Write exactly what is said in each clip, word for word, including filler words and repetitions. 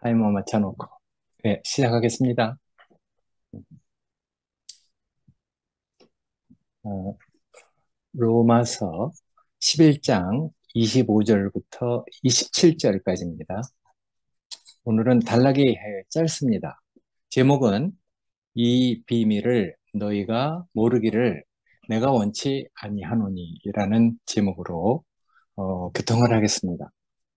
타이머 맞춰놓고. 네, 시작하겠습니다. 어, 로마서 십일 장 이십오 절부터 이십칠 절까지입니다. 오늘은 단락이 짧습니다. 제목은 이 비밀을 너희가 모르기를 내가 원치 아니하노니 라는 제목으로 어, 교통을 하겠습니다.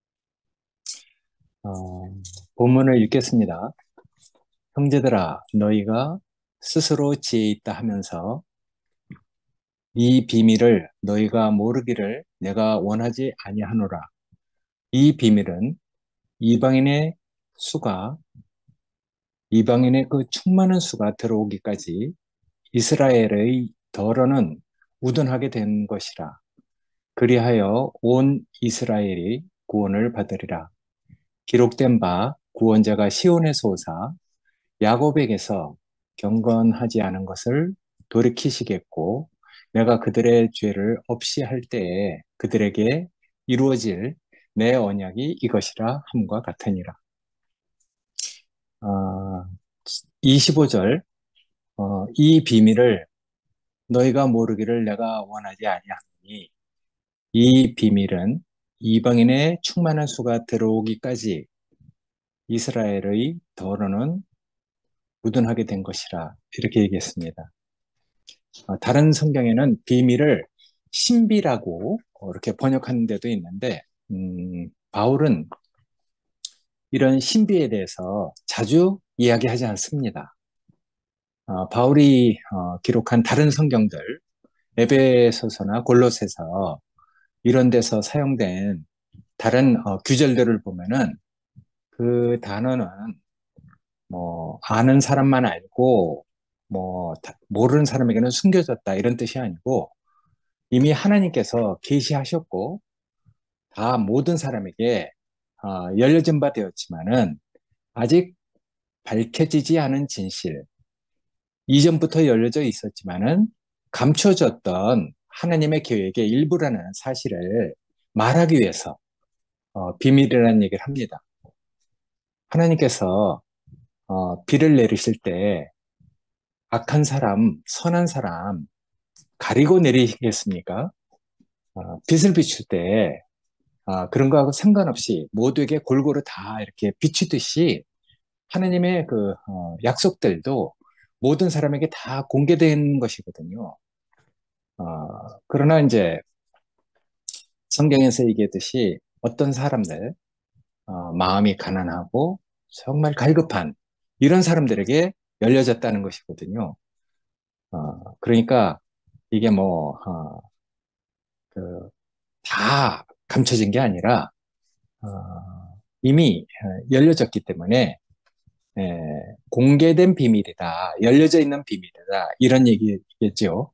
어, 본문을 읽겠습니다. 형제들아 너희가 스스로 지혜 있다 하면서 이 비밀을 너희가 모르기를 내가 원하지 아니하노라. 이 비밀은 이방인의 수가 이방인의 그 충만한 수가 들어오기까지 이스라엘의 덜어는 우둔하게 된 것이라. 그리하여 온 이스라엘이 구원을 받으리라. 기록된 바 구원자가 시온에서 오사 야곱에게서 경건하지 않은 것을 돌이키시겠고 내가 그들의 죄를 없이 할 때에 그들에게 이루어질 내 언약이 이것이라 함과 같으니라. 어, 이십오 절 어, 이 비밀을 너희가 모르기를 내가 원하지 아니하노니 이 비밀은 이방인의 충만한 수가 들어오기까지 이스라엘의 더러는 무둔하게 된 것이라 이렇게 얘기했습니다. 어, 다른 성경에는 비밀을 신비라고 이렇게 번역하는 데도 있는데 음, 바울은 이런 신비에 대해서 자주 이야기하지 않습니다. 어, 바울이 어, 기록한 다른 성경들, 에베소서나 골로새서 이런 데서 사용된 다른 어, 규절들을 보면은 그 단어는 뭐 아는 사람만 알고 뭐 모르는 사람에게는 숨겨졌다 이런 뜻이 아니고 이미 하나님께서 계시하셨고 다 모든 사람에게 어, 열려진 바 되었지만은 아직 밝혀지지 않은 진실, 이전부터 열려져 있었지만은 감춰졌던 하나님의 계획의 일부라는 사실을 말하기 위해서 어, 비밀이라는 얘기를 합니다. 하나님께서 어, 비를 내리실 때 악한 사람, 선한 사람 가리고 내리겠습니까? 어, 빛을 비출 때 아, 그런 거하고 상관없이 모두에게 골고루 다 이렇게 비추듯이 하나님의 그 어, 약속들도 모든 사람에게 다 공개된 것이거든요. 어, 그러나 이제 성경에서 얘기했듯이 어떤 사람들, 어, 마음이 가난하고 정말 갈급한 이런 사람들에게 열려졌다는 것이거든요. 어, 그러니까 이게 뭐, 어, 그, 다 감춰진 게 아니라, 어, 이미 어, 열려졌기 때문에 예, 공개된 비밀이다. 열려져 있는 비밀이다. 이런 얘기겠죠.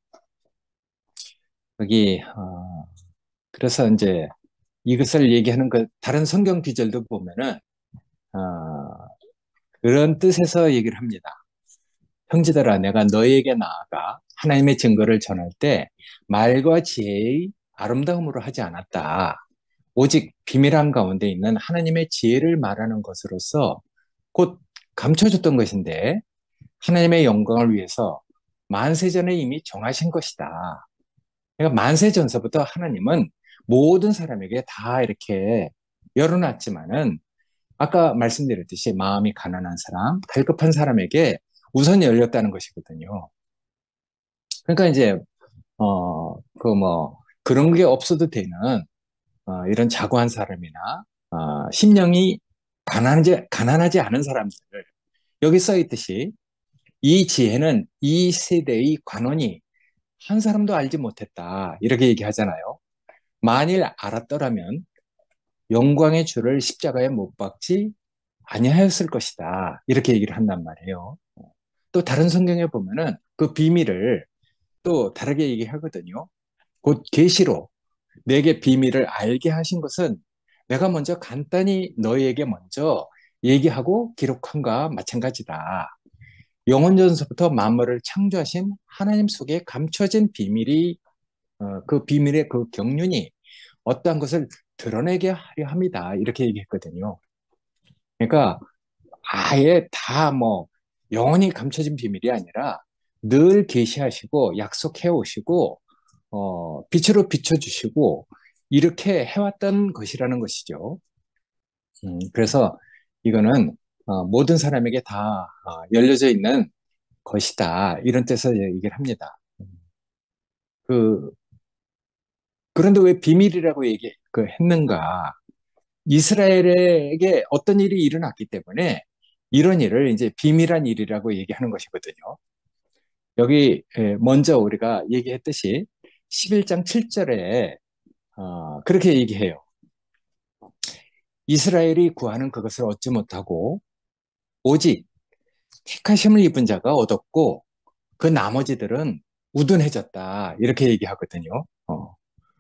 여기, 어, 그래서 이제 이것을 얘기하는 그 다른 성경 구절도 보면은, 어, 그런 뜻에서 얘기를 합니다. 형제들아, 내가 너희에게 나아가 하나님의 증거를 전할 때 말과 지혜의 아름다움으로 하지 않았다. 오직 비밀한 가운데 있는 하나님의 지혜를 말하는 것으로서 곧 감춰졌던 것인데 하나님의 영광을 위해서 만세전에 이미 정하신 것이다. 그러니까 만세전서부터 하나님은 모든 사람에게 다 이렇게 열어놨지만은 아까 말씀드렸듯이 마음이 가난한 사람, 갈급한 사람에게 우선 열렸다는 것이거든요. 그러니까 이제 어 그 뭐 그런 게 없어도 되는 어, 이런 자고한 사람이나 어, 심령이 가난하지 가난하지 않은 사람들 여기 써 있듯이 이 지혜는 이 세대의 관원이 한 사람도 알지 못했다. 이렇게 얘기하잖아요. 만일 알았더라면 영광의 주를 십자가에 못 박지 아니하였을 것이다. 이렇게 얘기를 한단 말이에요. 또 다른 성경에 보면은 그 비밀을 또 다르게 얘기하거든요. 곧 계시로 내게 비밀을 알게 하신 것은 내가 먼저 간단히 너희에게 먼저 얘기하고 기록한과 마찬가지다. 영원전서부터 만물을 창조하신 하나님 속에 감춰진 비밀이 어, 그 비밀의 그 경륜이 어떠한 것을 드러내게 하려 합니다. 이렇게 얘기했거든요. 그러니까 아예 다 뭐 영원히 감춰진 비밀이 아니라 늘 계시하시고 약속해 오시고 어, 빛으로 비춰주시고 이렇게 해왔던 것이라는 것이죠. 음, 그래서 이거는 어, 모든 사람에게 다 어, 열려져 있는 것이다. 이런 뜻에서 얘기를 합니다. 그, 그런데 왜 비밀이라고 얘기, 그 했는가? 이스라엘에게 어떤 일이 일어났기 때문에 이런 일을 이제 비밀한 일이라고 얘기하는 것이거든요. 여기 에, 먼저 우리가 얘기했듯이 십일 장 칠 절에 어, 그렇게 얘기해요. 이스라엘이 구하는 그것을 얻지 못하고 오직 택하심을 입은 자가 얻었고 그 나머지들은 우둔해졌다. 이렇게 얘기하거든요. 어,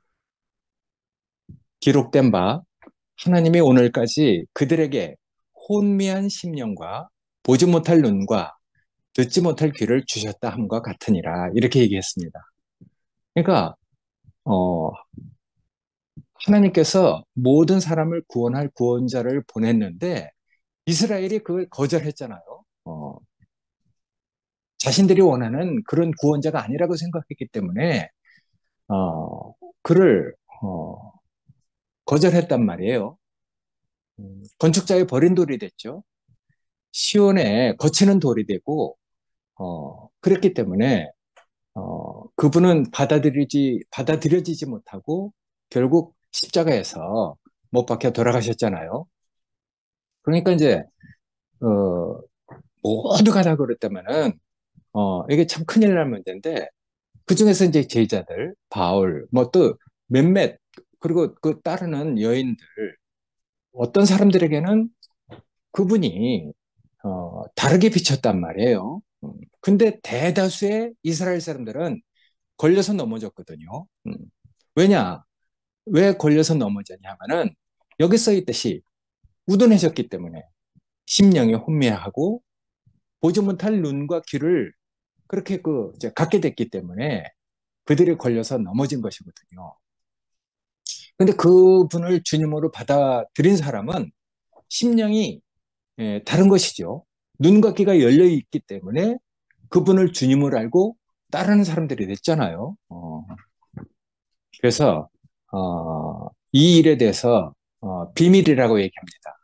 기록된 바 하나님이 오늘까지 그들에게 혼미한 심령과 보지 못할 눈과 듣지 못할 귀를 주셨다 함과 같으니라. 이렇게 얘기했습니다. 그러니까 어, 하나님께서 모든 사람을 구원할 구원자를 보냈는데 이스라엘이 그걸 거절했잖아요. 어, 자신들이 원하는 그런 구원자가 아니라고 생각했기 때문에 어, 그를 어, 거절했단 말이에요. 음, 건축자의 버린 돌이 됐죠. 시온에 거치는 돌이 되고 어, 그랬기 때문에 어, 그분은 받아들이지 받아들여지지 못하고 결국 십자가에서 못 박혀 돌아가셨잖아요. 그러니까 이제 어, 모두가 다 그랬다면은 어, 이게 참 큰일 날 문제인데 그 중에서 이제 제자들, 바울, 뭐 또 몇몇, 그리고 그 따르는 여인들, 어떤 사람들에게는 그분이, 어, 다르게 비쳤단 말이에요. 음, 근데 대다수의 이스라엘 사람들은 걸려서 넘어졌거든요. 음, 왜냐? 왜 걸려서 넘어졌냐 하면은, 여기 써 있듯이 우둔해졌기 때문에, 심령이 혼미하고, 보지 못할 눈과 귀를 그렇게 그, 이제 갖게 됐기 때문에, 그들이 걸려서 넘어진 것이거든요. 근데 그분을 주님으로 받아들인 사람은 심령이 예, 다른 것이죠. 눈과 귀가 열려 있기 때문에 그분을 주님으로 알고 따르는 사람들이 됐잖아요. 어, 그래서 어, 이 일에 대해서 어, 비밀이라고 얘기합니다.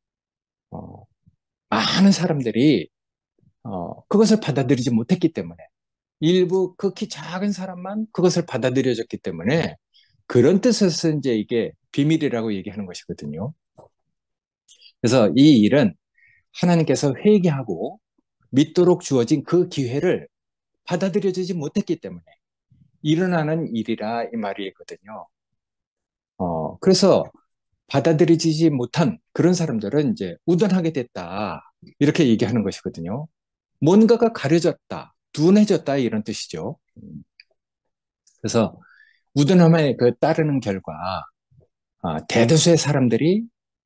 어, 많은 사람들이 어, 그것을 받아들이지 못했기 때문에 일부 극히 작은 사람만 그것을 받아들여졌기 때문에 그런 뜻에서 이제 이게 비밀이라고 얘기하는 것이거든요. 그래서 이 일은 하나님께서 회개하고 믿도록 주어진 그 기회를 받아들여지지 못했기 때문에 일어나는 일이라 이 말이거든요. 어, 그래서 받아들여지지 못한 그런 사람들은 이제 우둔하게 됐다. 이렇게 얘기하는 것이거든요. 뭔가가 가려졌다, 둔해졌다 이런 뜻이죠. 그래서 우둔함에 그 따르는 결과 아, 대다수의 사람들이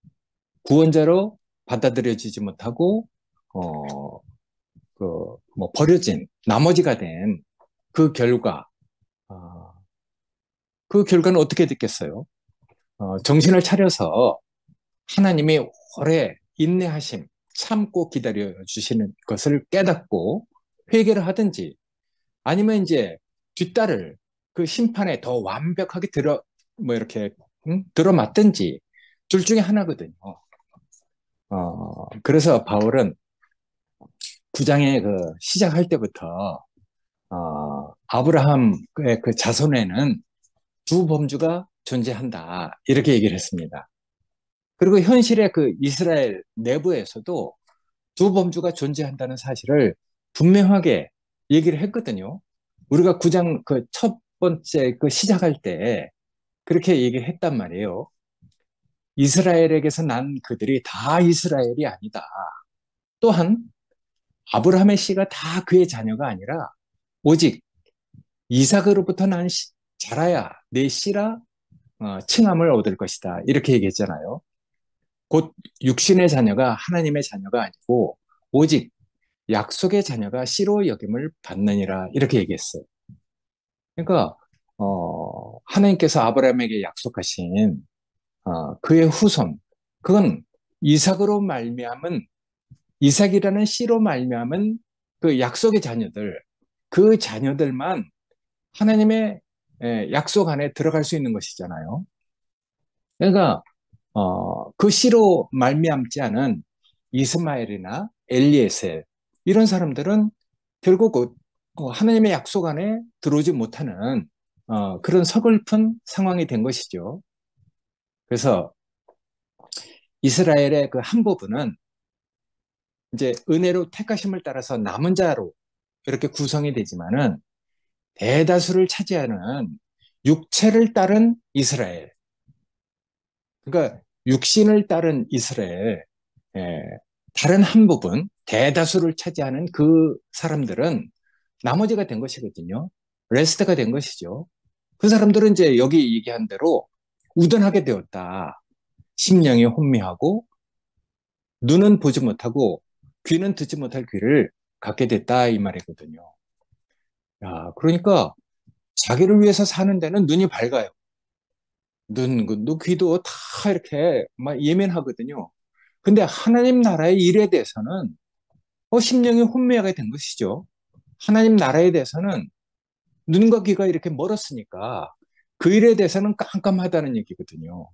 구원자로 받아들여지지 못하고 어, 그, 뭐, 버려진, 나머지가 된 그 결과, 어, 그 결과는 어떻게 됐겠어요? 어, 정신을 차려서 하나님이 오래 인내하심, 참고 기다려 주시는 것을 깨닫고 회개를 하든지 아니면 이제 뒷달을 그 심판에 더 완벽하게 들어, 뭐 이렇게, 응? 들어맞든지 둘 중에 하나거든요. 어, 그래서 바울은 구 장에 그 시작할 때부터 어, 아브라함의 그 자손에는 두 범주가 존재한다. 이렇게 얘기를 했습니다. 그리고 현실의 그 이스라엘 내부에서도 두 범주가 존재한다는 사실을 분명하게 얘기를 했거든요. 우리가 구 장 그 첫 번째 그 시작할 때 그렇게 얘기를 했단 말이에요. 이스라엘에게서 난 그들이 다 이스라엘이 아니다. 또한 아브라함의 씨가 다 그의 자녀가 아니라 오직 이삭으로부터 난 씨- 자라야 내 씨라 어, 칭함을 얻을 것이다. 이렇게 얘기했잖아요. 곧 육신의 자녀가 하나님의 자녀가 아니고 오직 약속의 자녀가 씨로 여김을 받느니라. 이렇게 얘기했어요. 그러니까 어, 하나님께서 아브라함에게 약속하신 어, 그의 후손, 그건 이삭으로 말미암은 이삭이라는 씨로 말미암은 그 약속의 자녀들, 그 자녀들만 하나님의 예, 약속 안에 들어갈 수 있는 것이잖아요. 그러니까 어, 그 씨로 말미암지 않은 이스마엘이나 엘리에셀 이런 사람들은 결국 어, 어, 하나님의 약속 안에 들어오지 못하는 어, 그런 서글픈 상황이 된 것이죠. 그래서 이스라엘의 그 한 부분은 이제 은혜로 택하심을 따라서 남은 자로 이렇게 구성이 되지만은 대다수를 차지하는 육체를 따른 이스라엘, 그러니까 육신을 따른 이스라엘, 예, 다른 한 부분, 대다수를 차지하는 그 사람들은 나머지가 된 것이거든요. 레스트가 된 것이죠. 그 사람들은 이제 여기 얘기한 대로 우둔하게 되었다. 심령이 혼미하고 눈은 보지 못하고 귀는 듣지 못할 귀를 갖게 됐다 이 말이거든요. 야, 그러니까 자기를 위해서 사는 데는 눈이 밝아요. 눈, 그, 눈, 귀도 다 이렇게 막 예민하거든요. 근데 하나님 나라의 일에 대해서는 어, 심령이 혼미하게 된 것이죠. 하나님 나라에 대해서는 눈과 귀가 이렇게 멀었으니까 그 일에 대해서는 깜깜하다는 얘기거든요.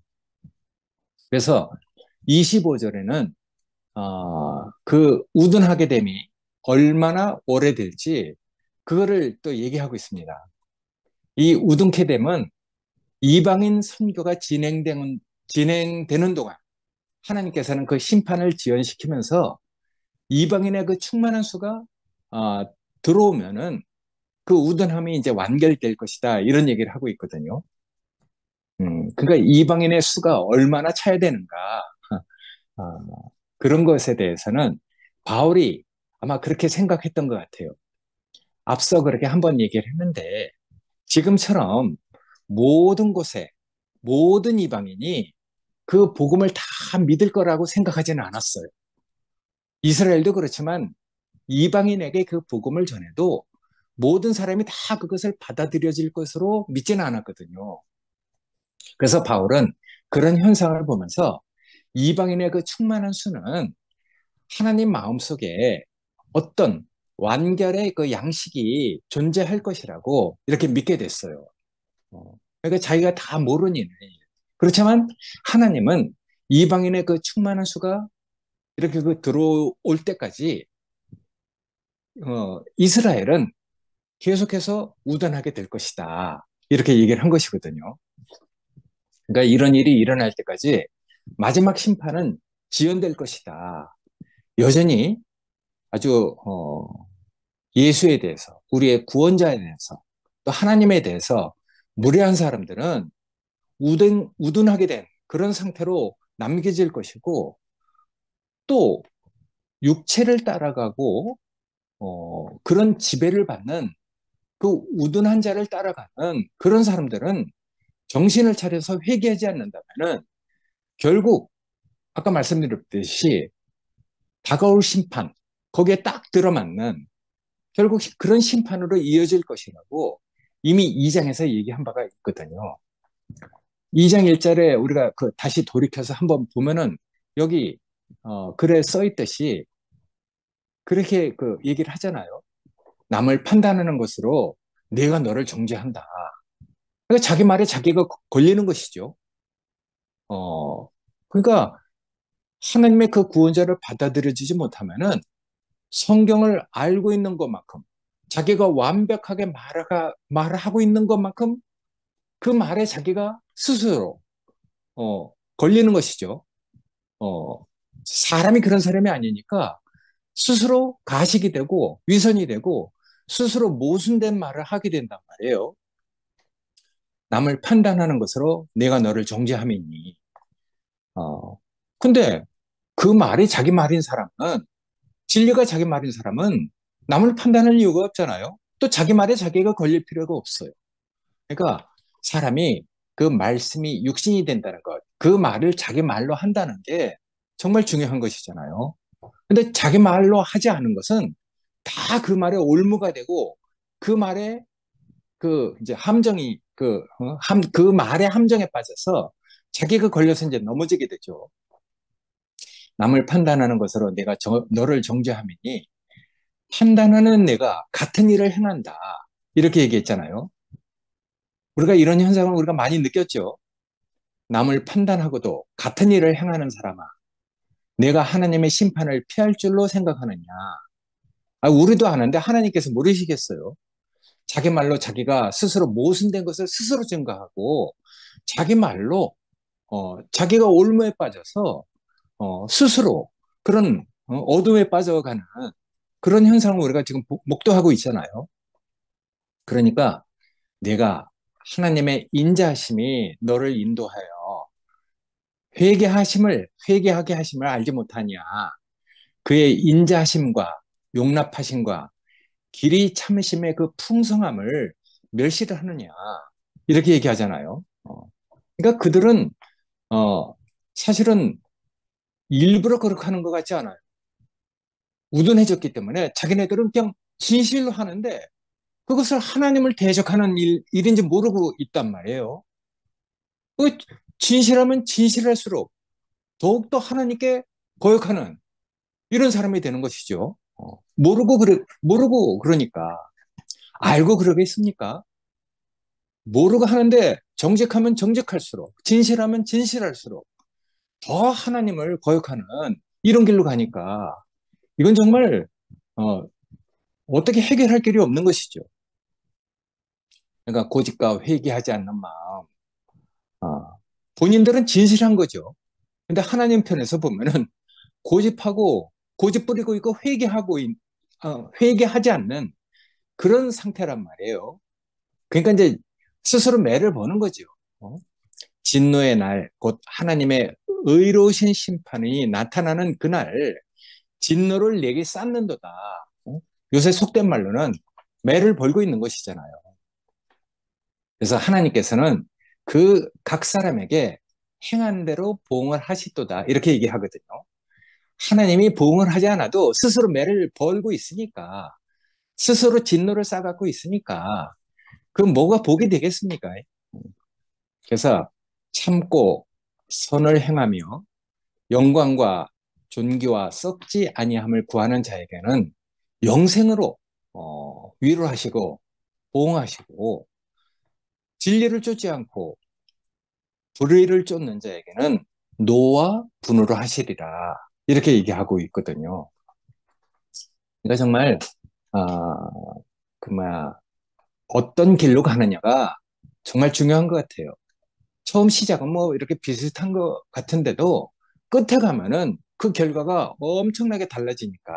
그래서 이십오 절에는 어, 그 우둔하게 됨이 얼마나 오래될지 그거를 또 얘기하고 있습니다. 이 우둔케 됨은 이방인 선교가 진행되는, 진행되는 동안 하나님께서는 그 심판을 지연시키면서 이방인의 그 충만한 수가 어, 들어오면은 그 우둔함이 이제 완결될 것이다 이런 얘기를 하고 있거든요. 음, 그러니까 이방인의 수가 얼마나 차야 되는가 어, 그런 것에 대해서는 바울이 아마 그렇게 생각했던 것 같아요. 앞서 그렇게 한번 얘기를 했는데 지금처럼 모든 곳에 모든 이방인이 그 복음을 다 믿을 거라고 생각하지는 않았어요. 이스라엘도 그렇지만 이방인에게 그 복음을 전해도 모든 사람이 다 그것을 받아들여질 것으로 믿지는 않았거든요. 그래서 바울은 그런 현상을 보면서 이방인의 그 충만한 수는 하나님 마음속에 어떤 완결의 그 양식이 존재할 것이라고 이렇게 믿게 됐어요. 어, 그러니까 자기가 다 모르니 그렇지만 하나님은 이방인의 그 충만한 수가 이렇게 그 들어올 때까지 어, 이스라엘은 계속해서 우단하게 될 것이다. 이렇게 얘기를 한 것이거든요. 그러니까 이런 일이 일어날 때까지 마지막 심판은 지연될 것이다. 여전히 아주 어, 예수에 대해서, 우리의 구원자에 대해서, 또 하나님에 대해서 무례한 사람들은 우둔, 우둔하게 된 그런 상태로 남겨질 것이고, 또 육체를 따라가고 어, 그런 지배를 받는 그 우둔한 자를 따라가는 그런 사람들은 정신을 차려서 회개하지 않는다면은 결국 아까 말씀드렸듯이 다가올 심판, 거기에 딱 들어맞는 결국 그런 심판으로 이어질 것이라고 이미 이 장에서 얘기한 바가 있거든요. 이 장 일 절에 우리가 그 다시 돌이켜서 한번 보면은 여기 어, 글에 써 있듯이 그렇게 그 얘기를 하잖아요. 남을 판단하는 것으로 내가 너를 정죄한다. 그러니까 자기 말에 자기가 걸리는 것이죠. 어, 그러니까 하나님의 그 구원자를 받아들여지지 못하면은 성경을 알고 있는 것만큼 자기가 완벽하게 말하, 말하고 있는 것만큼 그 말에 자기가 스스로 어, 걸리는 것이죠. 어, 사람이 그런 사람이 아니니까 스스로 가식이 되고 위선이 되고 스스로 모순된 말을 하게 된단 말이에요. 남을 판단하는 것으로 내가 너를 정죄함이니. 어, 근데 그 말이 자기 말인 사람은 진리가 자기 말인 사람은 남을 판단할 이유가 없잖아요. 또 자기 말에 자기가 걸릴 필요가 없어요. 그러니까 사람이 그 말씀이 육신이 된다는 것, 그 말을 자기 말로 한다는 게 정말 중요한 것이잖아요. 근데 자기 말로 하지 않은 것은 다 그 말에 올무가 되고 그 말에 그 이제 함정이 그, 어? 함, 그 말의 함정에 빠져서 자기가 걸려서 이제 넘어지게 되죠. 남을 판단하는 것으로 내가 저, 너를 정죄함이니 판단하는 내가 같은 일을 행한다. 이렇게 얘기했잖아요. 우리가 이런 현상을 우리가 많이 느꼈죠. 남을 판단하고도 같은 일을 행하는 사람아, 내가 하나님의 심판을 피할 줄로 생각하느냐. 아, 우리도 아는데 하나님께서 모르시겠어요. 자기 말로 자기가 스스로 모순된 것을 스스로 증거하고 자기 말로 어, 자기가 올무에 빠져서 어, 스스로 그런 어, 어둠에 빠져가는 그런 현상을 우리가 지금 목도하고 있잖아요. 그러니까 내가 하나님의 인자하심이 너를 인도하여 회개하심을 회개하게 하심을 알지 못하냐. 그의 인자하심과 용납하심과 길이 참으심의 그 풍성함을 멸시를 하느냐. 이렇게 얘기하잖아요. 어. 그러니까 그들은 어, 사실은 일부러 그렇게 하는 것 같지 않아요. 우둔해졌기 때문에 자기네들은 그냥 진실로 하는데 그것을 하나님을 대적하는 일, 일인지 모르고 있단 말이에요. 그 진실하면 진실할수록 더욱더 하나님께 거역하는 이런 사람이 되는 것이죠. 어, 모르고 그래, 모르고 그러니까. 알고 그러겠습니까? 모르고 하는데 정직하면 정직할수록, 진실하면 진실할수록 더 하나님을 거역하는 이런 길로 가니까 이건 정말 어, 어떻게 해결할 길이 없는 것이죠. 그러니까 고집과 회개하지 않는 마음. 어, 본인들은 진실한 거죠. 근데 하나님 편에서 보면은 고집하고 고집 부리고 있고 회개하고 있- 어, 회개하지 않는 그런 상태란 말이에요. 그러니까 이제 스스로 매를 버는 거죠. 어? 진노의 날, 곧 하나님의 의로우신 심판이 나타나는 그날 진노를 내게 쌓는도다. 어? 요새 속된 말로는 매를 벌고 있는 것이잖아요. 그래서 하나님께서는 그 각 사람에게 행한 대로 보응을 하시도다. 이렇게 얘기하거든요. 하나님이 보응을 하지 않아도 스스로 매를 벌고 있으니까, 스스로 진노를 쌓아갖고 있으니까, 그 뭐가 복이 되겠습니까? 그래서 참고 선을 행하며 영광과 존귀와 썩지 아니함을 구하는 자에게는 영생으로 어, 위로하시고 보응하시고 진리를 쫓지 않고 불의를 쫓는 자에게는 노와 분으로 하시리라 이렇게 얘기하고 있거든요. 그러니까 정말 아, 그 뭐야 어떤 길로 가느냐가 정말 중요한 것 같아요. 처음 시작은 뭐 이렇게 비슷한 것 같은데도 끝에 가면은 그 결과가 엄청나게 달라지니까.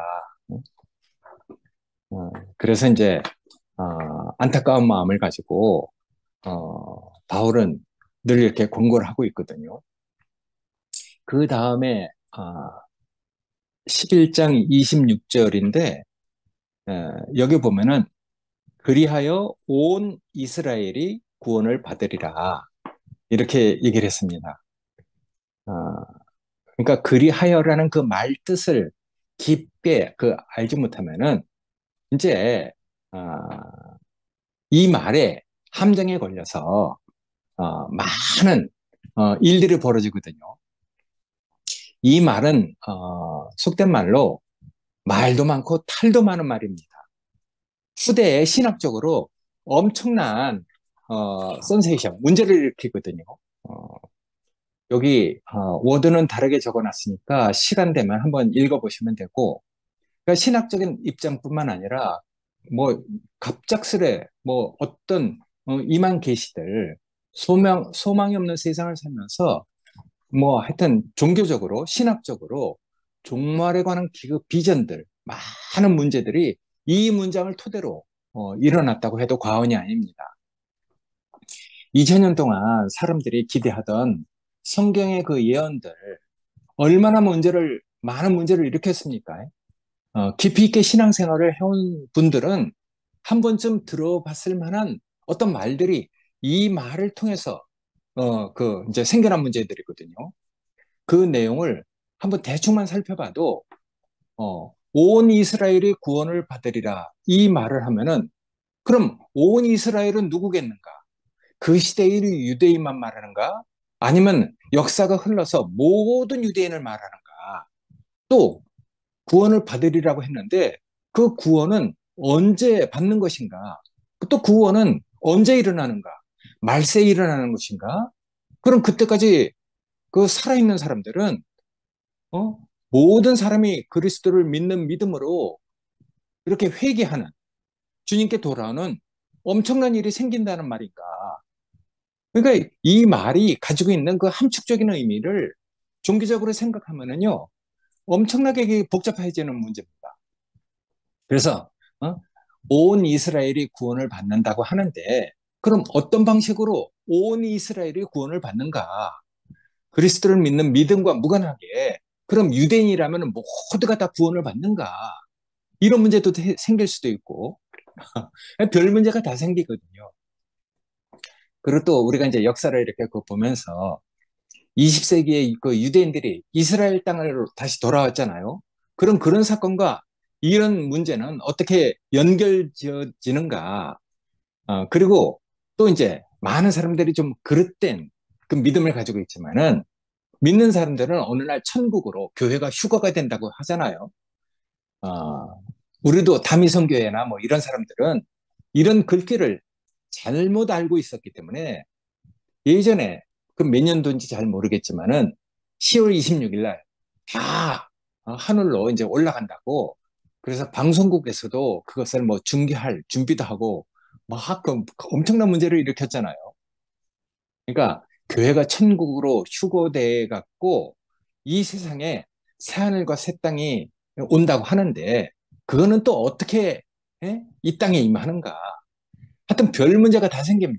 어, 그래서 이제 어, 안타까운 마음을 가지고 어, 바울은 늘 이렇게 권고를 하고 있거든요. 그 다음에 어, 십일 장 이십육 절인데 여기 보면은 그리하여 온 이스라엘이 구원을 받으리라 이렇게 얘기를 했습니다. 어, 그러니까 그리하여라는 그 말 뜻을 깊게 그 알지 못하면은 이제 어, 이 말에 함정에 걸려서 어, 많은 어, 일들이 벌어지거든요. 이 말은 어, 속된 말로 말도 많고 탈도 많은 말입니다. 후대에 신학적으로 엄청난 어, 센세이션, 문제를 일으키거든요. 어, 여기 어, 워드는 다르게 적어놨으니까 시간 되면 한번 읽어보시면 되고 그러니까 신학적인 입장뿐만 아니라 뭐 갑작스레 뭐 어떤 어, 이만 계시들 소망 소망이 없는 세상을 살면서 뭐 하여튼 종교적으로 신학적으로 종말에 관한 기그 비전들 많은 문제들이 이 문장을 토대로 어, 일어났다고 해도 과언이 아닙니다. 이천 년 동안 사람들이 기대하던 성경의 그 예언들 얼마나 문제를 많은 문제를 일으켰습니까? 어, 깊이 있게 신앙생활을 해온 분들은 한 번쯤 들어봤을 만한 어떤 말들이 이 말을 통해서 어, 그 이제 생겨난 문제들이거든요. 그 내용을 한번 대충만 살펴봐도 어, 온 이스라엘이 구원을 받으리라 이 말을 하면은 그럼 온 이스라엘은 누구겠는가? 그 시대의 유대인만 말하는가? 아니면 역사가 흘러서 모든 유대인을 말하는가? 또 구원을 받으리라고 했는데 그 구원은 언제 받는 것인가? 또 구원은 언제 일어나는가? 말세에 일어나는 것인가? 그럼 그때까지 그 살아있는 사람들은 어? 모든 사람이 그리스도를 믿는 믿음으로 이렇게 회개하는 주님께 돌아오는 엄청난 일이 생긴다는 말인가? 그러니까 이 말이 가지고 있는 그 함축적인 의미를 종교적으로 생각하면은요, 엄청나게 복잡해지는 문제입니다. 그래서 어? 온 이스라엘이 구원을 받는다고 하는데, 그럼 어떤 방식으로 온 이스라엘이 구원을 받는가? 그리스도를 믿는 믿음과 무관하게 그럼 유대인이라면 모두가 다 구원을 받는가? 이런 문제도 생길 수도 있고 별 문제가 다 생기거든요. 그리고 또 우리가 이제 역사를 이렇게 그 보면서 이십 세기에 그 유대인들이 이스라엘 땅으로 다시 돌아왔잖아요. 그럼 그런 사건과 이런 문제는 어떻게 연결지어지는가? 어, 그리고 또 이제 많은 사람들이 좀 그릇된 그 믿음을 가지고 있지만은 믿는 사람들은 어느 날 천국으로 교회가 휴거가 된다고 하잖아요. 어, 우리도 다미성교회나 뭐 이런 사람들은 이런 글귀를 잘못 알고 있었기 때문에 예전에 그 몇 년도인지 잘 모르겠지만은 시월 이십육일 날 다 하늘로 이제 올라간다고 그래서 방송국에서도 그것을 뭐 중계할 준비도 하고 막 그 엄청난 문제를 일으켰잖아요. 그러니까 교회가 천국으로 휴거돼 갖고 이 세상에 새하늘과 새 땅이 온다고 하는데 그거는 또 어떻게 예? 이 땅에 임하는가? 하여튼 별 문제가 다 생깁니다.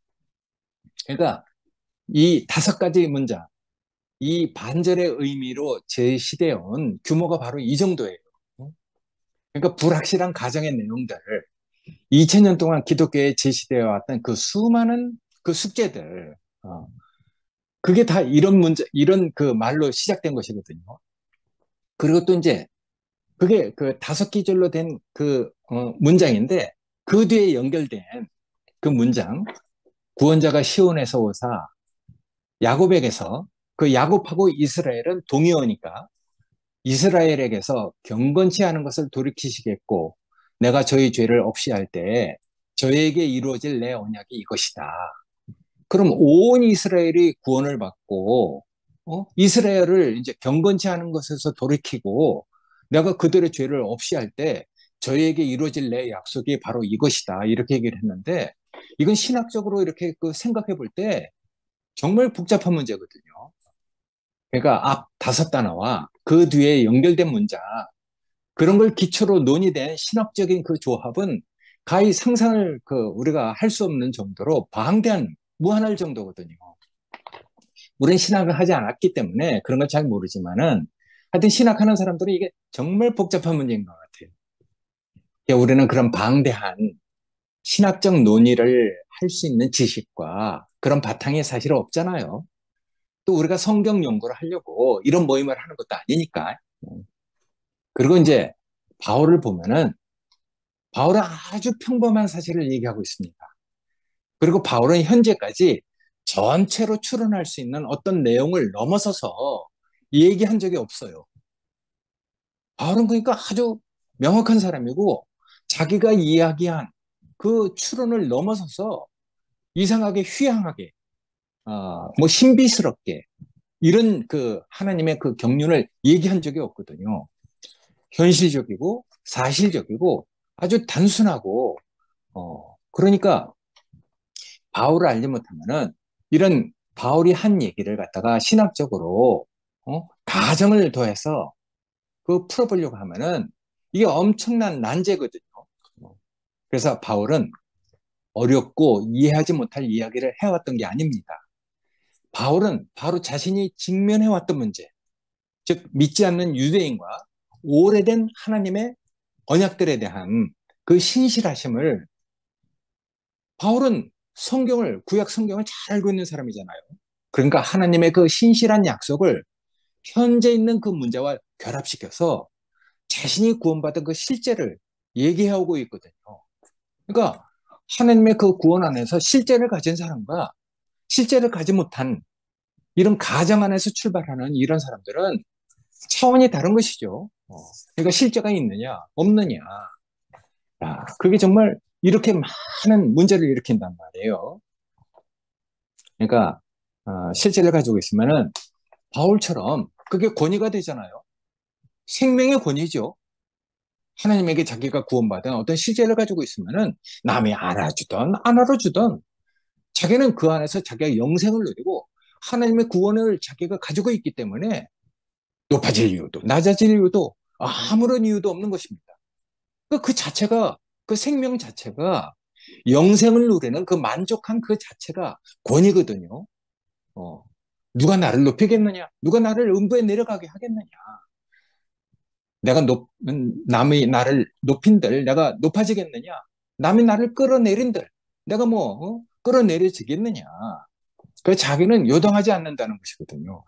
그러니까 이 다섯 가지 문장, 이 반절의 의미로 제시되어 온 규모가 바로 이 정도예요. 그러니까 불확실한 가정의 내용들, 이천 년 동안 기독교에 제시되어 왔던 그 수많은 그 숙제들, 어, 그게 다 이런 문제, 이런 그 말로 시작된 것이거든요. 그리고 또 이제 그게 그 다섯 기절로 된 그 문장인데 그 뒤에 연결된 그 문장, 구원자가 시온에서 오사 야곱에게서 그 야곱하고 이스라엘은 동의어니까 이스라엘에게서 경건치 않은 것을 돌이키시겠고 내가 저희 죄를 없이 할 때 저에게 이루어질 내 언약이 이것이다. 그럼 온 이스라엘이 구원을 받고 어? 이스라엘을 이제 경건치 않은 것에서 돌이키고 내가 그들의 죄를 없이 할 때 저에게 이루어질 내 약속이 바로 이것이다. 이렇게 얘기를 했는데 이건 신학적으로 이렇게 그 생각해 볼 때 정말 복잡한 문제거든요. 그러니까 앞 다섯 단어와 그 뒤에 연결된 문장 그런 걸 기초로 논의된 신학적인 그 조합은 가히 상상을 그 우리가 할 수 없는 정도로 방대한 무한할 정도거든요. 우리는 신학을 하지 않았기 때문에 그런 걸 잘 모르지만은 하여튼 신학하는 사람들은 이게 정말 복잡한 문제인 것 같아요. 그러니까 우리는 그런 방대한 신학적 논의를 할 수 있는 지식과 그런 바탕이 사실 없잖아요. 또 우리가 성경 연구를 하려고 이런 모임을 하는 것도 아니니까. 그리고 이제 바울을 보면은 바울은 아주 평범한 사실을 얘기하고 있습니다. 그리고 바울은 현재까지 전체로 추론할 수 있는 어떤 내용을 넘어서서 얘기한 적이 없어요. 바울은 그러니까 아주 명확한 사람이고 자기가 이야기한 그 추론을 넘어서서 이상하게 휘황하게 어, 뭐 신비스럽게 이런 그 하나님의 그 경륜을 얘기한 적이 없거든요. 현실적이고 사실적이고 아주 단순하고 어 그러니까 바울을 알지 못하면은 이런 바울이 한 얘기를 갖다가 신학적으로 어? 가정을 더해서 그 풀어보려고 하면은 이게 엄청난 난제거든요. 그래서 바울은 어렵고 이해하지 못할 이야기를 해왔던 게 아닙니다. 바울은 바로 자신이 직면해왔던 문제, 즉 믿지 않는 유대인과 오래된 하나님의 언약들에 대한 그 신실하심을 바울은 성경을 구약 성경을 잘 알고 있는 사람이잖아요. 그러니까 하나님의 그 신실한 약속을 현재 있는 그 문제와 결합시켜서 자신이 구원받은 그 실제를 얘기하고 있거든요. 그러니까 하나님의 그 구원 안에서 실제를 가진 사람과 실제를 가지 못한 이런 가정 안에서 출발하는 이런 사람들은 차원이 다른 것이죠. 어, 그러니까 실제가 있느냐, 없느냐. 야, 그게 정말 이렇게 많은 문제를 일으킨단 말이에요. 그러니까 어, 실제를 가지고 있으면은 바울처럼 그게 권위가 되잖아요. 생명의 권위죠. 하나님에게 자기가 구원받은 어떤 실제를 가지고 있으면은 남이 알아주든 안 알아주든 자기는 그 안에서 자기가 영생을 누리고 하나님의 구원을 자기가 가지고 있기 때문에 높아질 이유도 낮아질 이유도 아무런 이유도 없는 것입니다. 그, 그 자체가 그 생명 자체가 영생을 누리는 그 만족한 그 자체가 권위거든요. 어, 누가 나를 높이겠느냐? 누가 나를 음부에 내려가게 하겠느냐? 내가 높, 음, 남이 나를 높인들 내가 높아지겠느냐? 남이 나를 끌어내린들 내가 뭐 어? 끌어내려지겠느냐? 그 자기는 요동하지 않는다는 것이거든요.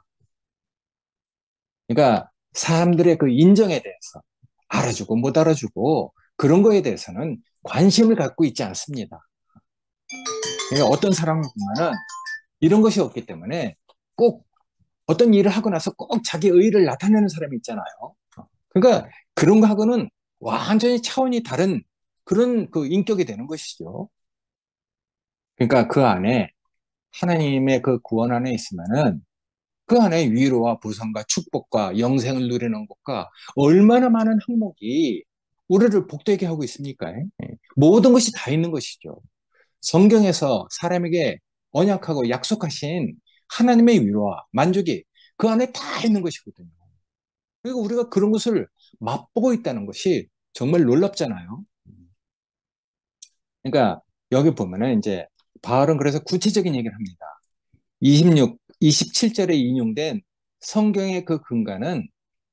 그러니까 사람들의 그 인정에 대해서 알아주고 못 알아주고 그런 거에 대해서는 관심을 갖고 있지 않습니다. 그러니까 어떤 사람을 보면은 이런 것이 없기 때문에 꼭 어떤 일을 하고 나서 꼭 자기 의의를 나타내는 사람이 있잖아요. 그러니까 그런 거하고는 완전히 차원이 다른 그런 그 인격이 되는 것이죠. 그러니까 그 안에 하나님의 그 구원 안에 있으면은 그 안에 위로와 보상과 축복과 영생을 누리는 것과 얼마나 많은 항목이 우리를 복되게 하고 있습니까? 예. 모든 것이 다 있는 것이죠. 성경에서 사람에게 언약하고 약속하신 하나님의 위로와 만족이 그 안에 다 있는 것이거든요. 그리고 우리가 그런 것을 맛보고 있다는 것이 정말 놀랍잖아요. 그러니까 여기 보면은 이제 바울은 그래서 구체적인 얘기를 합니다. 이십육, 이십칠 절에 인용된 성경의 그 근간은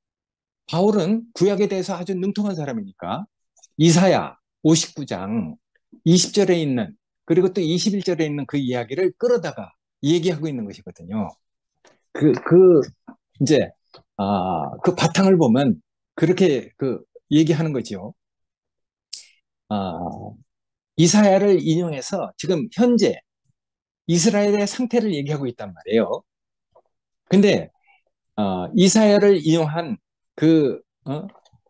바울은 구약에 대해서 아주 능통한 사람이니까 이사야 오십구 장 이십 절에 있는 그리고 또 이십일 절에 있는 그 이야기를 끌어다가 얘기하고 있는 것이거든요. 그, 그, 이제, 아, 그 바탕을 보면 그렇게 그 얘기하는 거죠. 아, 이사야를 인용해서 지금 현재 이스라엘의 상태를 얘기하고 있단 말이에요. 근데, 어, 이사야를 인용한 그, 어,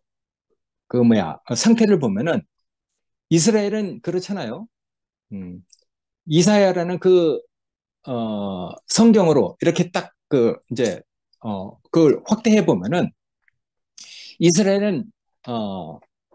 그 뭐야, 상태를 보면은 이스라엘은 그렇잖아요. 음, 이사야라는 그, 어, 성경으로 이렇게 딱 그, 이제, 어, 그걸 확대해 보면은 이스라엘은, 어,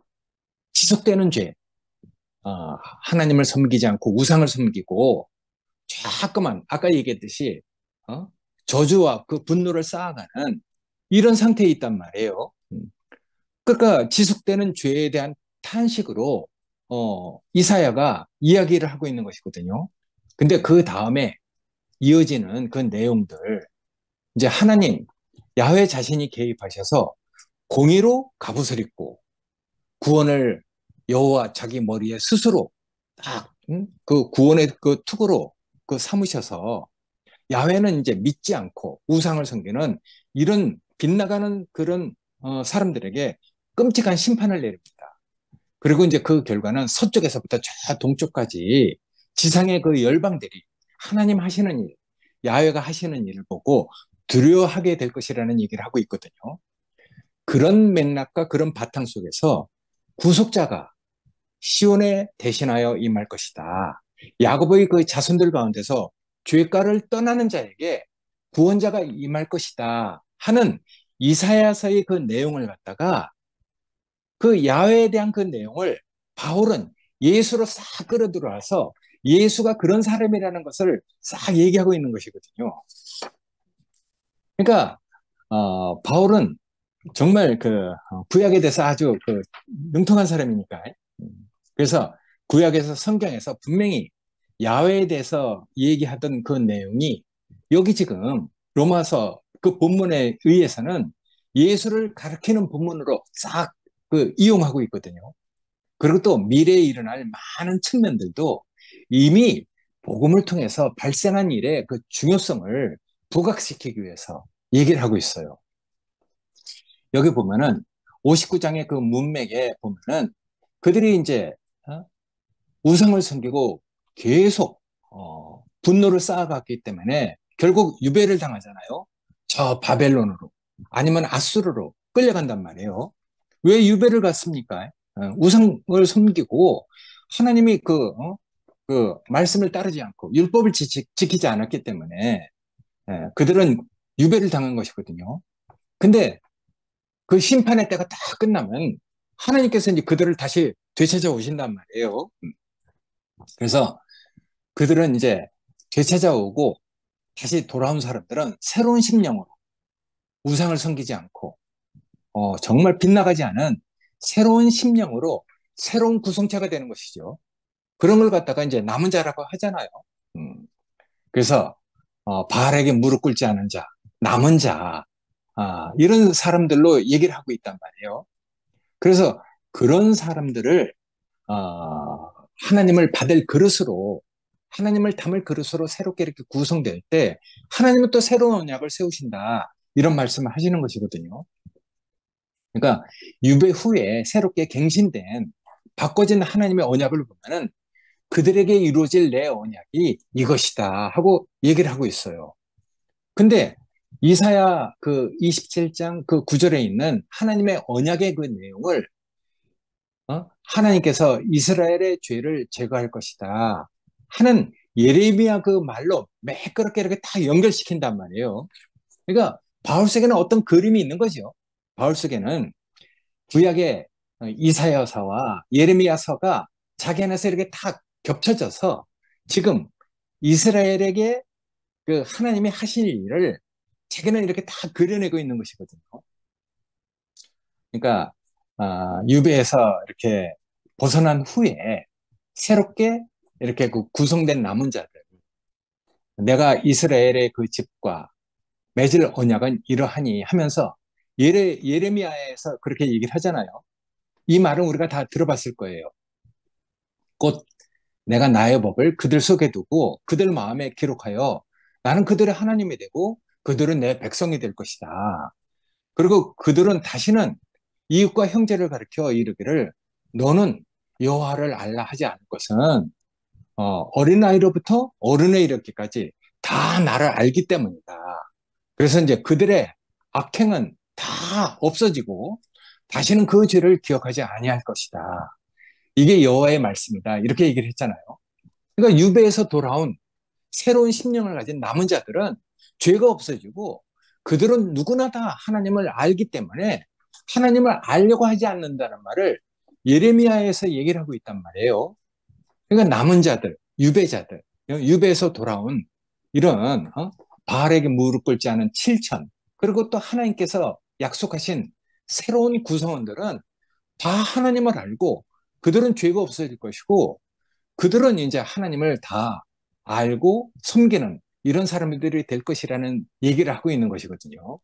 지속되는 죄, 어, 하나님을 섬기지 않고 우상을 섬기고 자꾸만 아까 얘기했듯이 어? 저주와 그 분노를 쌓아가는 이런 상태에 있단 말이에요. 음. 그러니까 지속되는 죄에 대한 탄식으로 어, 이사야가 이야기를 하고 있는 것이거든요. 근데 그 다음에 이어지는 그 내용들 이제 하나님 야훼 자신이 개입하셔서 공의로 갑옷을 입고 구원을 여호와 자기 머리에 스스로 딱 그 구원의 그 투구로 그 삼으셔서 야훼는 이제 믿지 않고 우상을 섬기는 이런 빗나가는 그런 어, 사람들에게 끔찍한 심판을 내립니다. 그리고 이제 그 결과는 서쪽에서부터 저 동쪽까지 지상의 그 열방들이 하나님 하시는 일, 야훼가 하시는 일을 보고 두려워하게 될 것이라는 얘기를 하고 있거든요. 그런 맥락과 그런 바탕 속에서 구속자가 시온에 대신하여 임할 것이다. 야곱의 그 자손들 가운데서 죄가를 떠나는 자에게 구원자가 임할 것이다 하는 이사야서의 그 내용을 갖다가 그 야훼에 대한 그 내용을 바울은 예수로 싹 끌어들어와서 예수가 그런 사람이라는 것을 싹 얘기하고 있는 것이거든요. 그러니까 어, 바울은 정말 그 어, 구약에 대해서 아주 그 능통한 사람이니까. 그래서 구약에서 성경에서 분명히 야훼에 대해서 얘기하던 그 내용이 여기 지금 로마서 그 본문에 의해서는 예수를 가리키는 본문으로 싹 그 이용하고 있거든요. 그리고 또 미래에 일어날 많은 측면들도 이미 복음을 통해서 발생한 일의 그 중요성을 부각시키기 위해서 얘기를 하고 있어요. 여기 보면은 오십구 장의 그 문맥에 보면은 그들이 이제 어? 우상을 섬기고 계속 어, 분노를 쌓아갔기 때문에 결국 유배를 당하잖아요. 저 바벨론으로. 아니면 아수르로 끌려간단 말이에요. 왜 유배를 갔습니까? 어, 우상을 섬기고 하나님이 그, 어? 그 말씀을 따르지 않고 율법을 지키, 지키지 않았기 때문에 예, 그들은 유배를 당한 것이거든요. 근데 그 심판의 때가 다 끝나면 하나님께서 이제 그들을 다시 되찾아 오신단 말이에요. 음. 그래서 그들은 이제 되찾아오고 다시 돌아온 사람들은 새로운 심령으로 우상을 섬기지 않고 어, 정말 빗나가지 않은 새로운 심령으로 새로운 구성체가 되는 것이죠. 그런 걸 갖다가 이제 남은 자라고 하잖아요. 음, 그래서 어, 바알에게 무릎 꿇지 않은 자, 남은 자, 아, 이런 사람들로 얘기를 하고 있단 말이에요. 그래서 그런 사람들을 어, 하나님을 받을 그릇으로 하나님을 담을 그릇으로 새롭게 이렇게 구성될 때 하나님은 또 새로운 언약을 세우신다. 이런 말씀을 하시는 것이거든요. 그러니까 유배 후에 새롭게 갱신된 바꿔진 하나님의 언약을 보면은 그들에게 이루어질 내 언약이 이것이다 하고 얘기를 하고 있어요. 근데 이사야 그 이십칠 장 그 구 절에 있는 하나님의 언약의 그 내용을 어? 하나님께서 이스라엘의 죄를 제거할 것이다 하는 예레미야 그 말로 매끄럽게 이렇게 다 연결시킨단 말이에요. 그러니까 바울 속에는 어떤 그림이 있는 거죠. 바울 속에는 구약의 이사야서와 예레미야서가 자기 안에서 이렇게 다 겹쳐져서 지금 이스라엘에게 그 하나님이 하실 일을 자기는 이렇게 다 그려내고 있는 것이거든요. 그러니까 아, 유배에서 이렇게 벗어난 후에 새롭게 이렇게 그 구성된 남은 자들, 내가 이스라엘의 그 집과 맺을 언약은 이러하니 하면서 예레, 예레미야에서 그렇게 얘기를 하잖아요. 이 말은 우리가 다 들어봤을 거예요. 곧 내가 나의 법을 그들 속에 두고 그들 마음에 기록하여 나는 그들의 하나님이 되고 그들은 내 백성이 될 것이다. 그리고 그들은 다시는 이웃과 형제를 가리켜 이르기를 너는 여호와를 알라 하지 않을 것은 어, 어린아이로부터 어른에 이르기까지 다 나를 알기 때문이다. 그래서 이제 그들의 악행은 다 없어지고 다시는 그 죄를 기억하지 아니할 것이다. 이게 여호와의 말씀이다. 이렇게 얘기를 했잖아요. 그러니까 유배에서 돌아온 새로운 심령을 가진 남은 자들은 죄가 없어지고 그들은 누구나 다 하나님을 알기 때문에 하나님을 알려고 하지 않는다는 말을 예레미야에서 얘기를 하고 있단 말이에요. 그러니까 남은 자들, 유배자들, 유배에서 돌아온 이런 어? 바알에게 무릎 꿇지 않은 칠천, 그리고 또 하나님께서 약속하신 새로운 구성원들은 다 하나님을 알고 그들은 죄가 없어질 것이고 그들은 이제 하나님을 다 알고 섬기는 이런 사람들이 될 것이라는 얘기를 하고 있는 것이거든요.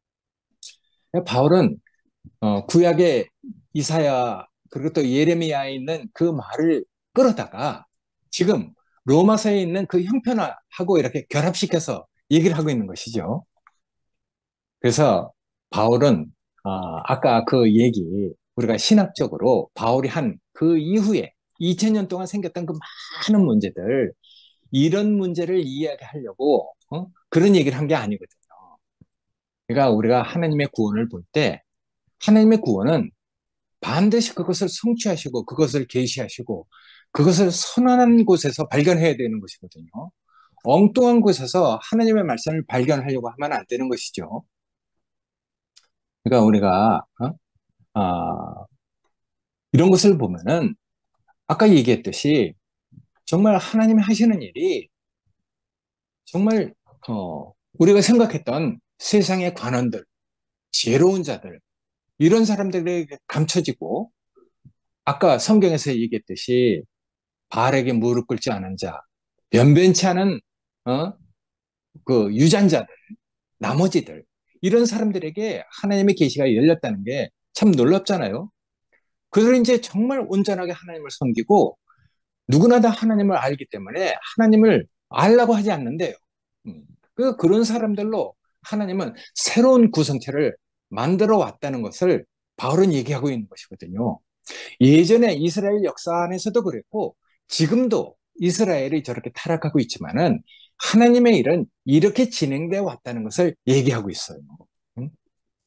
바울은 어, 구약의 이사야 그리고 또 예레미야에 있는 그 말을 끌어다가 지금 로마서에 있는 그 형편하고 이렇게 결합시켜서 얘기를 하고 있는 것이죠. 그래서 바울은 어, 아까 그 얘기 우리가 신학적으로 바울이 한 그 이후에 이천 년 동안 생겼던 그 많은 문제들 이런 문제를 이야기하려고 어? 그런 얘기를 한 게 아니거든요. 그러니까 우리가 하나님의 구원을 볼 때 하나님의 구원은 반드시 그것을 성취하시고 그것을 계시하시고 그것을 선언한 곳에서 발견해야 되는 것이거든요. 엉뚱한 곳에서 하나님의 말씀을 발견하려고 하면 안 되는 것이죠. 그러니까 우리가 어? 아, 이런 것을 보면은 아까 얘기했듯이 정말 하나님이 하시는 일이 정말 어, 우리가 생각했던 세상의 관원들, 지혜로운 자들 이런 사람들에게 감춰지고 아까 성경에서 얘기했듯이 바알에게 무릎 꿇지 않은 자, 변변치 않은 어? 그 유전자들, 나머지들 이런 사람들에게 하나님의 계시가 열렸다는 게 참 놀랍잖아요. 그들은 이제 정말 온전하게 하나님을 섬기고 누구나 다 하나님을 알기 때문에 하나님을 알라고 하지 않는데요. 음. 그 그런 사람들로 하나님은 새로운 구성체를 만들어 왔다는 것을 바울은 얘기하고 있는 것이거든요. 예전에 이스라엘 역사 안에서도 그랬고 지금도 이스라엘이 저렇게 타락하고 있지만은 하나님의 일은 이렇게 진행되어 왔다는 것을 얘기하고 있어요. 음?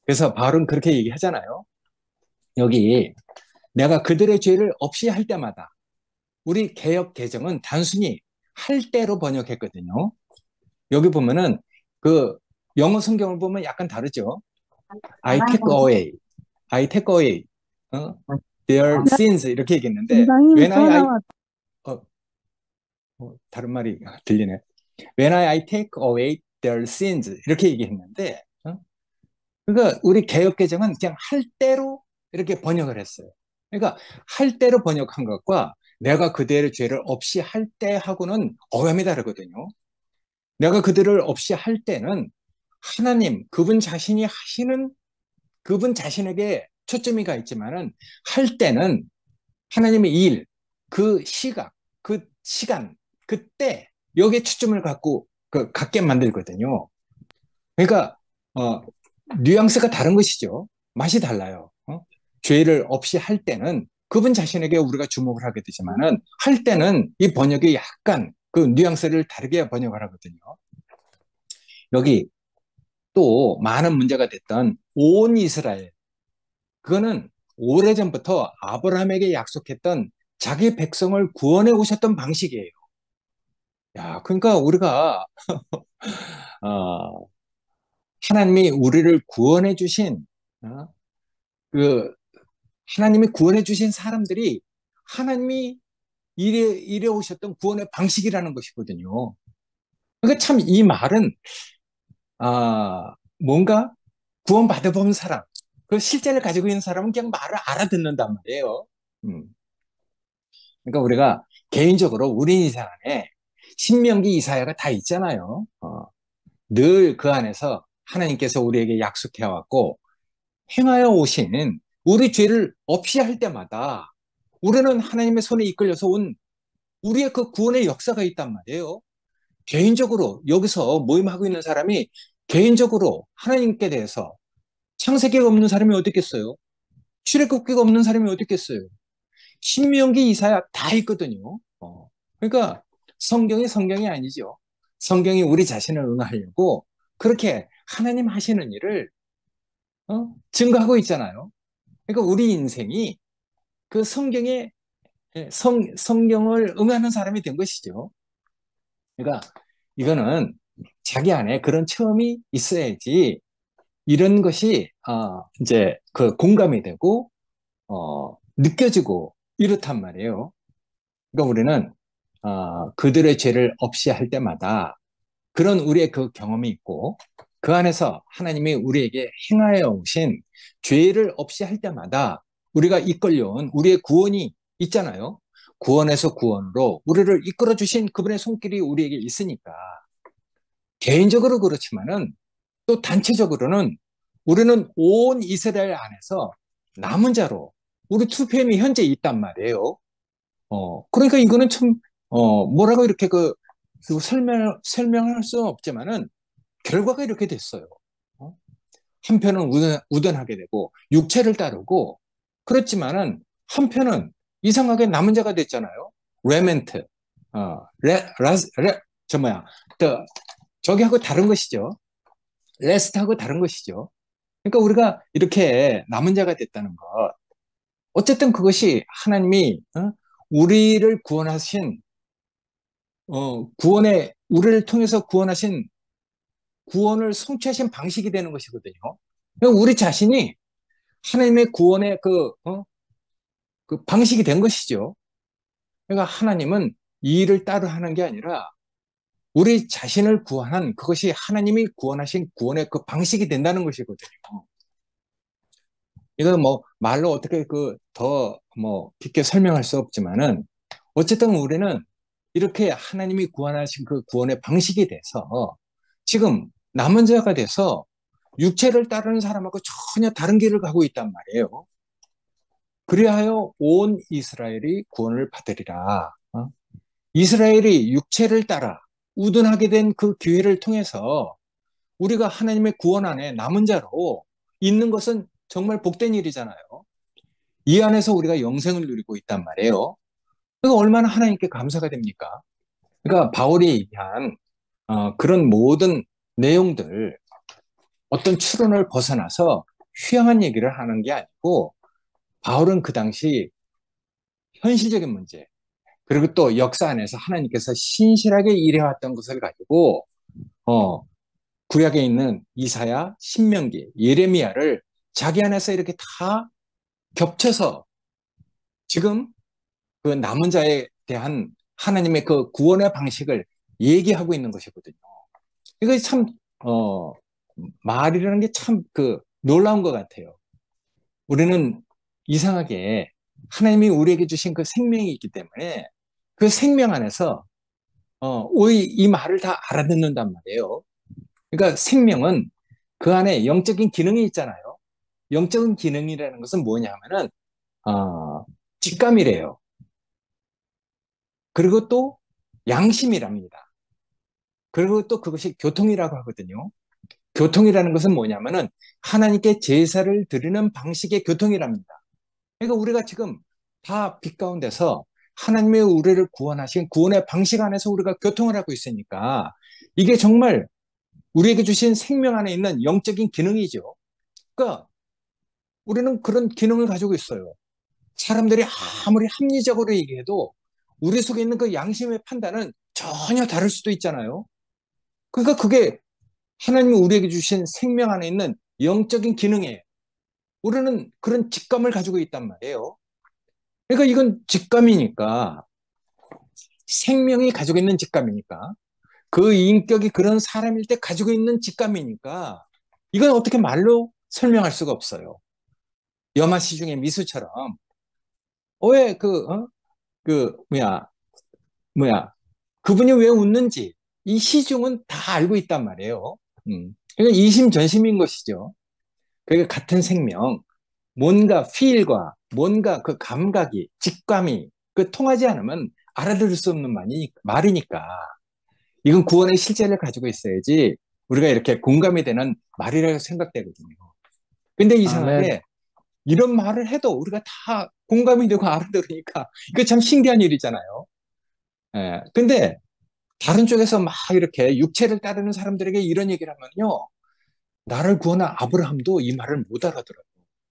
그래서 바울은 그렇게 얘기하잖아요. 여기 내가 그들의 죄를 없이 할 때마다 우리 개역 개정은 단순히 할 때로 번역했거든요. 여기 보면은 그 영어 성경을 보면 약간 다르죠. I take away, I take away 어? their sins 이렇게 얘기했는데 원장님 when I, 전화 I 왔. 어, 어, 다른 말이 들리네. When I, I take away their sins 이렇게 얘기했는데 어? 그러니까 우리 개역 개정은 그냥 할 때로 이렇게 번역을 했어요. 그러니까 할 때로 번역한 것과 내가 그들의 죄를 없이 할 때 하고는 어감이 다르거든요. 내가 그들을 없이 할 때는 하나님, 그분 자신이 하시는 그분 자신에게 초점이 가 있지만은 할 때는 하나님의 일, 그 시각, 그 시간, 그때 여기에 초점을 갖고 그 갖게 만들거든요. 그러니까 어, 뉘앙스가 다른 것이죠. 맛이 달라요. 어? 죄를 없이 할 때는 그분 자신에게 우리가 주목을 하게 되지만은 할 때는 이 번역이 약간 그 뉘앙스를 다르게 번역을 하거든요. 여기 또 많은 문제가 됐던 온 이스라엘, 그거는 오래전부터 아브라함에게 약속했던 자기 백성을 구원해 오셨던 방식이에요. 야, 그러니까 우리가 어, 하나님이 우리를 구원해 주신 어, 그 하나님이 구원해 주신 사람들이 하나님이 이래 이래 오셨던 구원의 방식이라는 것이거든요. 그러니까 참 이 말은 아, 뭔가 구원 받아본 사람, 그 실제를 가지고 있는 사람은 그냥 말을 알아듣는단 말이에요. 음. 그러니까 우리가 개인적으로 우리 인생 안에 신명기 이사야가 다 있잖아요. 어, 늘 그 안에서 하나님께서 우리에게 약속해 왔고 행하여 오신 우리 죄를 없이 할 때마다 우리는 하나님의 손에 이끌려서 온 우리의 그 구원의 역사가 있단 말이에요. 개인적으로 여기서 모임하고 있는 사람이 개인적으로 하나님께 대해서 창세기가 없는 사람이 어디 있겠어요? 출애굽기가 없는 사람이 어디 있겠어요? 신명기 이사야 다 있거든요. 어. 그러니까 성경이 성경이 아니죠. 성경이 우리 자신을 응하려고 그렇게 하나님 하시는 일을 어? 증거하고 있잖아요. 그러니까 우리 인생이 그 성경에 성, 성경을 응하는 사람이 된 것이죠. 그러니까 이거는 자기 안에 그런 체험이 있어야지 이런 것이 어, 이제 그 공감이 되고 어, 느껴지고 이렇단 말이에요. 그러니까 우리는 어, 그들의 죄를 없이 할 때마다 그런 우리의 그 경험이 있고 그 안에서 하나님이 우리에게 행하여 오신 죄를 없이 할 때마다 우리가 이끌려온 우리의 구원이 있잖아요. 구원에서 구원으로 우리를 이끌어 주신 그분의 손길이 우리에게 있으니까 개인적으로 그렇지만은 또 단체적으로는 우리는 온 이스라엘 안에서 남은 자로 우리 투표임이 현재 있단 말이에요. 어, 그러니까 이거는 참, 어, 뭐라고 이렇게 그, 그 설명, 설명할 수는 없지만은 결과가 이렇게 됐어요. 어? 한편은 우둔, 우둔하게 되고 육체를 따르고 그렇지만은 한편은 이상하게 남은 자가 됐잖아요. 레멘트, 어, 레, 라스, 레, 저 뭐야, 저, 저기하고 다른 것이죠. 레스트하고 다른 것이죠. 그러니까 우리가 이렇게 남은 자가 됐다는 것. 어쨌든 그것이 하나님이 어? 우리를 구원하신 어, 구원의 우리를 통해서 구원하신 구원을 성취하신 방식이 되는 것이거든요. 그러니까 우리 자신이 하나님의 구원의 그, 어? 그 방식이 된 것이죠. 그러니까 하나님은 이 일을 따로 하는 게 아니라 우리 자신을 구원한 그것이 하나님이 구원하신 구원의 그 방식이 된다는 것이거든요. 이거 뭐 말로 어떻게 그 더 뭐 깊게 설명할 수 없지만은 어쨌든 우리는 이렇게 하나님이 구원하신 그 구원의 방식이 돼서 지금 남은 자가 돼서 육체를 따르는 사람하고 전혀 다른 길을 가고 있단 말이에요. 그리하여 온 이스라엘이 구원을 받으리라. 어? 이스라엘이 육체를 따라 우둔하게 된 그 기회를 통해서 우리가 하나님의 구원 안에 남은 자로 있는 것은 정말 복된 일이잖아요. 이 안에서 우리가 영생을 누리고 있단 말이에요. 그러니까 얼마나 하나님께 감사가 됩니까? 그러니까 바울이 얘기한 어, 그런 모든 내용들 어떤 추론을 벗어나서 휴양한 얘기를 하는 게 아니고 바울은 그 당시 현실적인 문제, 그리고 또 역사 안에서 하나님께서 신실하게 일해왔던 것을 가지고 어, 구약에 있는 이사야, 신명기, 예레미야를 자기 안에서 이렇게 다 겹쳐서 지금 그 남은 자에 대한 하나님의 그 구원의 방식을 얘기하고 있는 것이거든요. 이거 참, 어, 말이라는 게 참 그 놀라운 것 같아요. 우리는 이상하게 하나님이 우리에게 주신 그 생명이 있기 때문에 그 생명 안에서 어, 오이 이 말을 다 알아듣는단 말이에요. 그러니까 생명은 그 안에 영적인 기능이 있잖아요. 영적인 기능이라는 것은 뭐냐면은 어, 직감이래요. 그리고 또 양심이랍니다. 그리고 또 그것이 교통이라고 하거든요. 교통이라는 것은 뭐냐면은 하나님께 제사를 드리는 방식의 교통이랍니다. 그러니까 우리가 지금 다 빛 가운데서 하나님의 우리를 구원하신 구원의 방식 안에서 우리가 교통을 하고 있으니까 이게 정말 우리에게 주신 생명 안에 있는 영적인 기능이죠. 그러니까 우리는 그런 기능을 가지고 있어요. 사람들이 아무리 합리적으로 얘기해도 우리 속에 있는 그 양심의 판단은 전혀 다를 수도 있잖아요. 그러니까 그게 하나님이 우리에게 주신 생명 안에 있는 영적인 기능이에요. 우리는 그런 직감을 가지고 있단 말이에요. 그러니까 이건 직감이니까 생명이 가지고 있는 직감이니까 그 인격이 그런 사람일 때 가지고 있는 직감이니까 이건 어떻게 말로 설명할 수가 없어요. 염화시 중에 미수처럼 왜 그, 어? 그, 뭐야, 뭐야, 그분이 왜 웃는지 이 시중은 다 알고 있단 말이에요. 음. 그러니까 이심전심인 것이죠. 그러니까 같은 생명, 뭔가 필과 뭔가 그 감각이, 직감이 그 통하지 않으면 알아들을 수 없는 말이, 말이니까. 이건 구원의 실제를 가지고 있어야지 우리가 이렇게 공감이 되는 말이라고 생각되거든요. 근데 아멘. 이상하게 이런 말을 해도 우리가 다 공감이 되고 알아들으니까 이거 참 신기한 일이잖아요. 예. 근데 다른 쪽에서 막 이렇게 육체를 따르는 사람들에게 이런 얘기를 하면요. 나를 구원한 아브라함도 이 말을 못 알아들어요.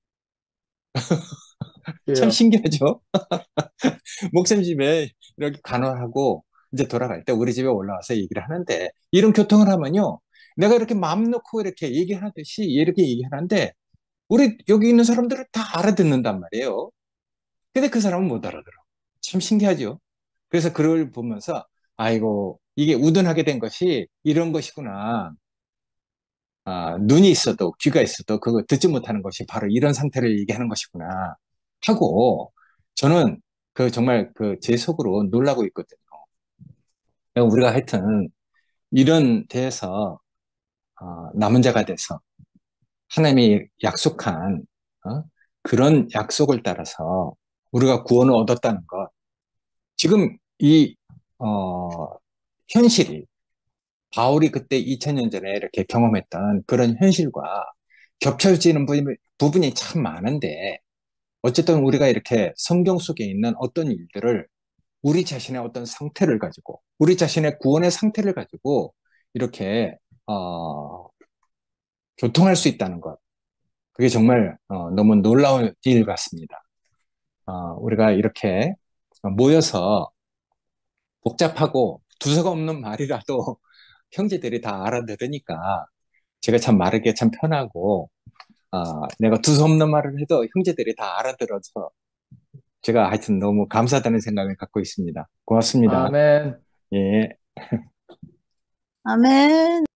참 예. 신기하죠? 목사님 집에 이렇게 간호하고 이제 돌아갈 때 우리 집에 올라와서 얘기를 하는데 이런 교통을 하면요. 내가 이렇게 마음 놓고 이렇게 얘기하듯이 이렇게 얘기하는데 우리 여기 있는 사람들은 다 알아듣는단 말이에요. 근데 그 사람은 못 알아들어. 참 신기하죠? 그래서 그걸 보면서 아이고 이게 우둔하게 된 것이 이런 것이구나. 아, 눈이 있어도 귀가 있어도 그거 듣지 못하는 것이 바로 이런 상태를 얘기하는 것이구나 하고 저는 그 정말 그 제 속으로 놀라고 있거든요. 우리가 하여튼 이런 데에서 어, 남은 자가 돼서 하나님이 약속한 어? 그런 약속을 따라서 우리가 구원을 얻었다는 것. 지금 이 어, 현실이 바울이 그때 이천 년 전에 이렇게 경험했던 그런 현실과 겹쳐지는 부분이, 부분이 참 많은데 어쨌든 우리가 이렇게 성경 속에 있는 어떤 일들을 우리 자신의 어떤 상태를 가지고 우리 자신의 구원의 상태를 가지고 이렇게 어, 교통할 수 있다는 것 그게 정말 어, 너무 놀라운 일 같습니다. 어, 우리가 이렇게 모여서 복잡하고 두서가 없는 말이라도 형제들이 다 알아들으니까 제가 참 말하기가 참 편하고 아, 내가 두서 없는 말을 해도 형제들이 다 알아들어서 제가 하여튼 너무 감사하다는 생각을 갖고 있습니다. 고맙습니다. 아멘. 예. 아멘.